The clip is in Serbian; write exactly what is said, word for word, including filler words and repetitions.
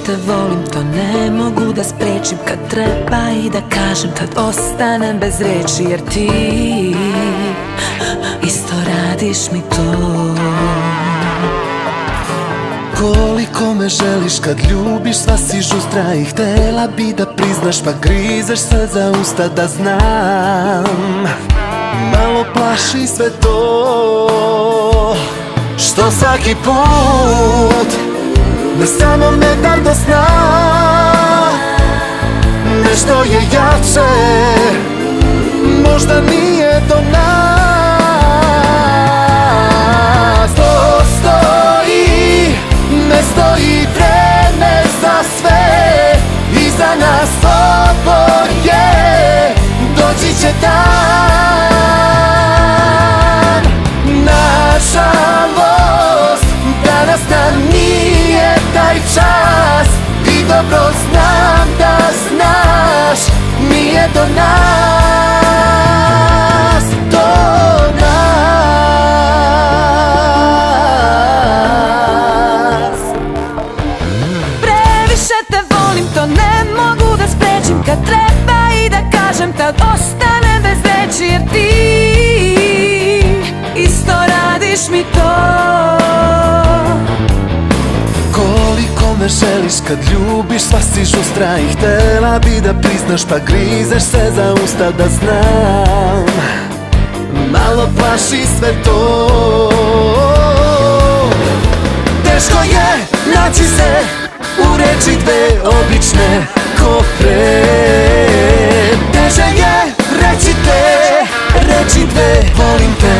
te volim, to ne mogu da sprečim. Kad treba i da kažem, tad ostanem bez reči. Jer ti isto radiš mi to. Koliko me želiš kad ljubiš, sva si žustra i htela bi da priznaš, pa grizeš se za usta da znam. Malo plaši sve to što svaki put me samo ne da do sna. Nešto je jače, možda nije do nas. To stoji, ne stoji vreme za sve, iza nas oboje doći će dan. Nažalost, danas nam nije taj čas i dobro znam da znaš, nije do nas, do nas. Previše te volim, to ne mogu da sprečim. Kad treba i da kažem, tad ostanem bez reči. Jer ti isto radiš mi to. Koliko me želiš kad ljubiš, sva si žustra i htela bi da priznaš, pa grizeš se za usta da znam. Malo plaši sve to. Teško je naći se u reči dve obične ko pre. Teže je reći te reči dve volim te.